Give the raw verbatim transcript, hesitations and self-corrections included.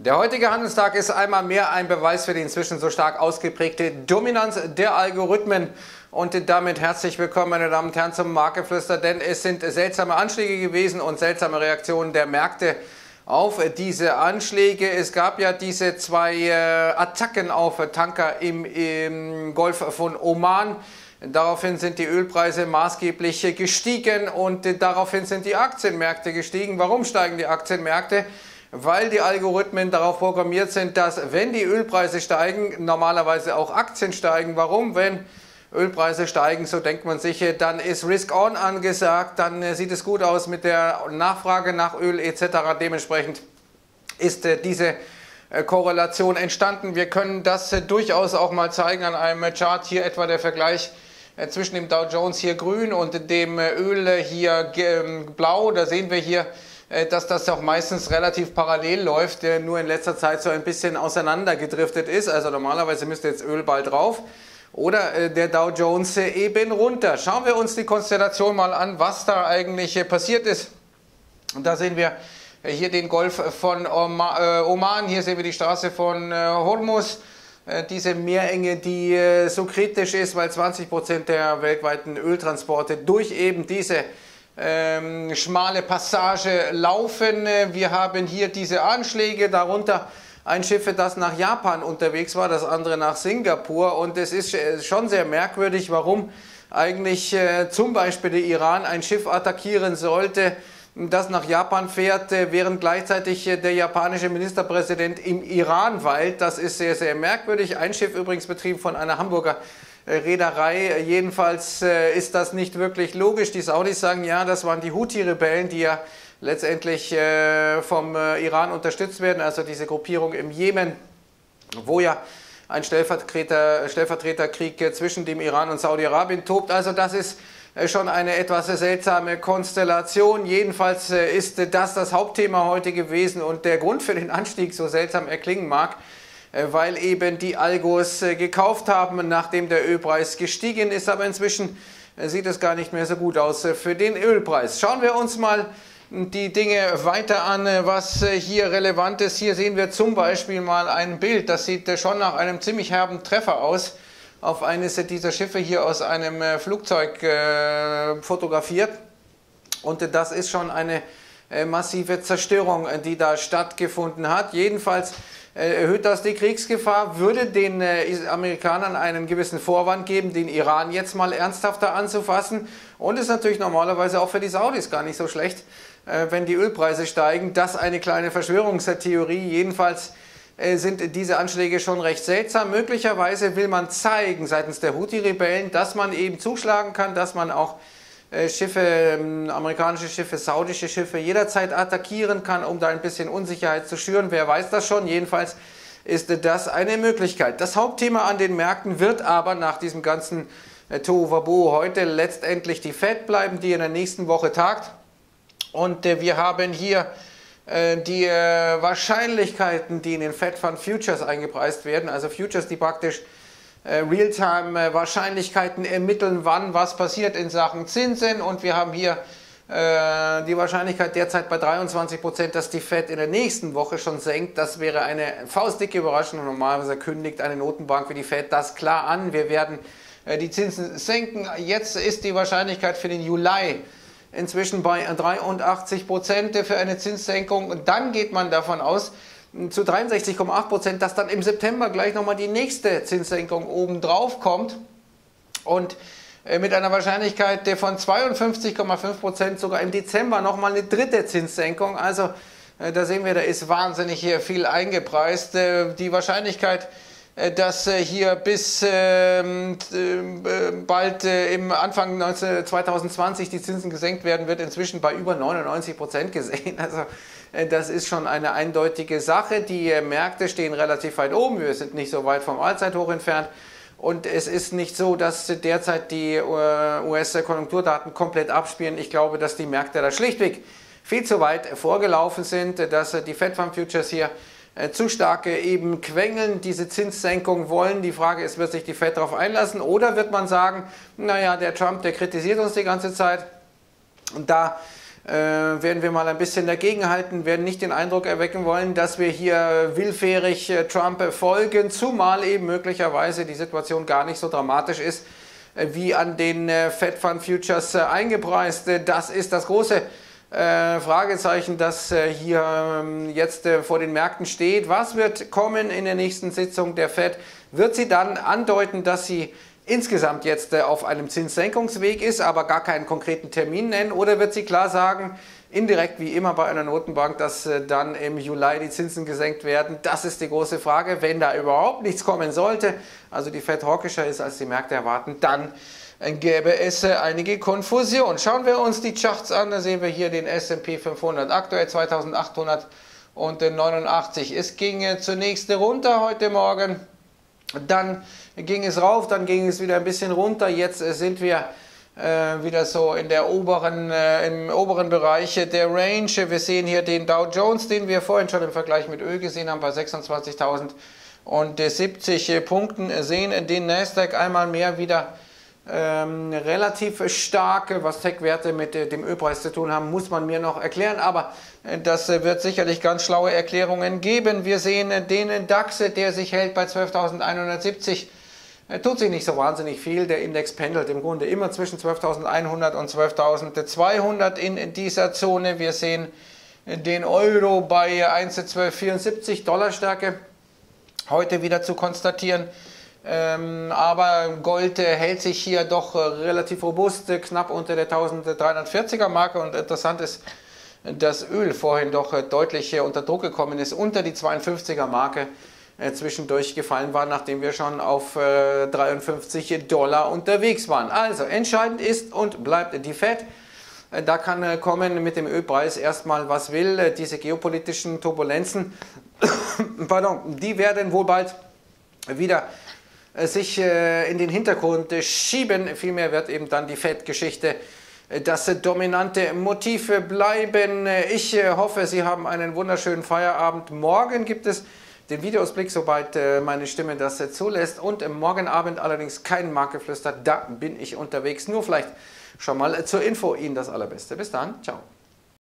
Der heutige Handelstag ist einmal mehr ein Beweis für die inzwischen so stark ausgeprägte Dominanz der Algorithmen. Und damit herzlich willkommen, meine Damen und Herren, zum Marktgeflüster, denn es sind seltsame Anschläge gewesen und seltsame Reaktionen der Märkte auf diese Anschläge. Es gab ja diese zwei äh, Attacken auf Tanker im, im Golf von Oman. Daraufhin sind die Ölpreise maßgeblich gestiegen und daraufhin sind die Aktienmärkte gestiegen. Warum steigen die Aktienmärkte? Weil die Algorithmen darauf programmiert sind, dass, wenn die Ölpreise steigen, normalerweise auch Aktien steigen. Warum? Wenn Ölpreise steigen, so denkt man sich, dann ist Risk-On angesagt, dann sieht es gut aus mit der Nachfrage nach Öl et cetera. Dementsprechend ist diese Korrelation entstanden. Wir können das durchaus auch mal zeigen an einem Chart. Hier etwa der Vergleich zwischen dem Dow Jones hier grün und dem Öl hier blau. Da sehen wir hier, dass das auch meistens relativ parallel läuft, nur in letzter Zeit so ein bisschen auseinandergedriftet ist. Also normalerweise müsste jetzt Öl bald drauf oder der Dow Jones eben runter. Schauen wir uns die Konstellation mal an, was da eigentlich passiert ist. Und da sehen wir hier den Golf von Oman, hier sehen wir die Straße von Hormuz. Diese Meerenge, die so kritisch ist, weil zwanzig Prozent der weltweiten Öltransporte durch eben diese ähm, schmale Passage laufen. Wir haben hier diese Anschläge, darunter ein Schiff, das nach Japan unterwegs war, das andere nach Singapur. Und es ist schon sehr merkwürdig, warum eigentlich äh, zum Beispiel der Iran ein Schiff attackieren sollte, das nach Japan fährt, während gleichzeitig der japanische Ministerpräsident im Iran weilt. Das ist sehr, sehr merkwürdig. Ein Schiff übrigens betrieben von einer Hamburger Reederei. Jedenfalls ist das nicht wirklich logisch. Die Saudis sagen, ja, das waren die Houthi-Rebellen, die ja letztendlich vom Iran unterstützt werden, also diese Gruppierung im Jemen, wo ja ein Stellvertreter, Stellvertreterkrieg zwischen dem Iran und Saudi-Arabien tobt. Also das ist schon eine etwas seltsame Konstellation. Jedenfalls ist das das Hauptthema heute gewesen und der Grund für den Anstieg, so seltsam er klingen mag, weil eben die Algos gekauft haben, nachdem der Ölpreis gestiegen ist. Aber inzwischen sieht es gar nicht mehr so gut aus für den Ölpreis. Schauen wir uns mal die Dinge weiter an, was hier relevant ist. Hier sehen wir zum Beispiel mal ein Bild, das sieht schon nach einem ziemlich herben Treffer aus, auf eines dieser Schiffe hier aus einem Flugzeug äh, fotografiert. Und das ist schon eine äh, massive Zerstörung, die da stattgefunden hat. Jedenfalls äh, erhöht das die Kriegsgefahr, würde den äh, Amerikanern einen gewissen Vorwand geben, den Iran jetzt mal ernsthafter anzufassen. Und ist natürlich normalerweise auch für die Saudis gar nicht so schlecht, äh, wenn die Ölpreise steigen. Das eine kleine Verschwörungstheorie. Jedenfalls sind diese Anschläge schon recht seltsam. Möglicherweise will man zeigen seitens der Houthi-Rebellen, dass man eben zuschlagen kann, dass man auch Schiffe, amerikanische Schiffe, saudische Schiffe jederzeit attackieren kann, um da ein bisschen Unsicherheit zu schüren. Wer weiß das schon? Jedenfalls ist das eine Möglichkeit. Das Hauptthema an den Märkten wird aber nach diesem ganzen Tohuwabohu heute letztendlich die Fed bleiben, die in der nächsten Woche tagt. Und wir haben hier die äh, Wahrscheinlichkeiten, die in den Fed Fund Futures eingepreist werden, also Futures, die praktisch äh, Realtime äh, Wahrscheinlichkeiten ermitteln, wann was passiert in Sachen Zinsen. Und wir haben hier äh, die Wahrscheinlichkeit derzeit bei dreiundzwanzig Prozent, dass die Fed in der nächsten Woche schon senkt. Das wäre eine faustdicke Überraschung. Normalerweise kündigt eine Notenbank wie die Fed das klar an. Wir werden äh, die Zinsen senken. Jetzt ist die Wahrscheinlichkeit für den Juli inzwischen bei dreiundachtzig Prozent für eine Zinssenkung. Und dann geht man davon aus, zu dreiundsechzig Komma acht Prozent, dass dann im September gleich nochmal die nächste Zinssenkung obendrauf kommt. Und mit einer Wahrscheinlichkeit von zweiundfünfzig Komma fünf Prozent sogar im Dezember nochmal eine dritte Zinssenkung. Also da sehen wir, da ist wahnsinnig viel eingepreist. Die Wahrscheinlichkeit, dass hier bis äh, bald äh, im Anfang zwanzig zwanzig die Zinsen gesenkt werden, wird inzwischen bei über neunundneunzig Prozent gesehen. Also äh, das ist schon eine eindeutige Sache. Die äh, Märkte stehen relativ weit oben, wir sind nicht so weit vom Allzeithoch entfernt. Und es ist nicht so, dass derzeit die äh, U S-Konjunkturdaten komplett abspielen. Ich glaube, dass die Märkte da schlichtweg viel zu weit vorgelaufen sind, dass äh, die Fed Fund Futures hier zu stark eben quengeln, diese Zinssenkung wollen. Die Frage ist, wird sich die Fed darauf einlassen oder wird man sagen, naja, der Trump, der kritisiert uns die ganze Zeit und da äh, werden wir mal ein bisschen dagegenhalten, werden nicht den Eindruck erwecken wollen, dass wir hier willfährig äh, Trump folgen, zumal eben möglicherweise die Situation gar nicht so dramatisch ist, äh, wie an den äh, Fed Fund Futures äh, eingepreist. Äh, das ist das große Äh, Fragezeichen, das äh, hier ähm, jetzt äh, vor den Märkten steht. Was wird kommen in der nächsten Sitzung der Fed? Wird sie dann andeuten, dass sie insgesamt jetzt äh, auf einem Zinssenkungsweg ist, aber gar keinen konkreten Termin nennen? Oder wird sie klar sagen, indirekt wie immer bei einer Notenbank, dass äh, dann im Juli die Zinsen gesenkt werden? Das ist die große Frage. Wenn da überhaupt nichts kommen sollte, also die Fed hawkischer ist, als die Märkte erwarten, dann gäbe es einige Konfusion. Schauen wir uns die Charts an, da sehen wir hier den S und P fünfhundert, aktuell zweitausendachthundertneunundachtzig. Es ging zunächst runter heute Morgen, dann ging es rauf, dann ging es wieder ein bisschen runter. Jetzt sind wir äh, wieder so in der oberen, äh, im oberen Bereich der Range. Wir sehen hier den Dow Jones, den wir vorhin schon im Vergleich mit Öl gesehen haben, bei sechsundzwanzigtausendsiebzig Punkten. Sehen den Nasdaq einmal mehr wieder Ähm, relativ stark, was Tech-Werte mit äh, dem Ölpreis zu tun haben, muss man mir noch erklären, aber äh, das äh, wird sicherlich ganz schlaue Erklärungen geben. Wir sehen äh, den DAX, der sich hält bei zwölftausendeinhundertsiebzig, äh, tut sich nicht so wahnsinnig viel, der Index pendelt im Grunde immer zwischen zwölftausendeinhundert und zwölftausendzweihundert in, in dieser Zone. Wir sehen äh, den Euro bei eins Komma zwölf vierundsiebzig Dollarstärke heute wieder zu konstatieren. Ähm, aber Gold äh, hält sich hier doch äh, relativ robust, äh, knapp unter der eintausenddreihundertvierziger Marke, und interessant ist, dass Öl vorhin doch äh, deutlich äh, unter Druck gekommen ist, unter die zweiundfünfziger Marke äh, zwischendurch gefallen war, nachdem wir schon auf äh, dreiundfünfzig Dollar unterwegs waren. Also entscheidend ist und bleibt die Fed. Äh, da kann äh, kommen mit dem Ölpreis erstmal was will. Äh, diese geopolitischen Turbulenzen, pardon, die werden wohl bald wieder sich in den Hintergrund schieben. Vielmehr wird eben dann die Fed-Geschichte das dominante Motiv bleiben. Ich hoffe, Sie haben einen wunderschönen Feierabend. Morgen gibt es den Videoausblick, sobald meine Stimme das zulässt. Und morgen Abend allerdings kein Marktgeflüster. Da bin ich unterwegs. Nur vielleicht schon mal zur Info. Ihnen das Allerbeste. Bis dann. Ciao.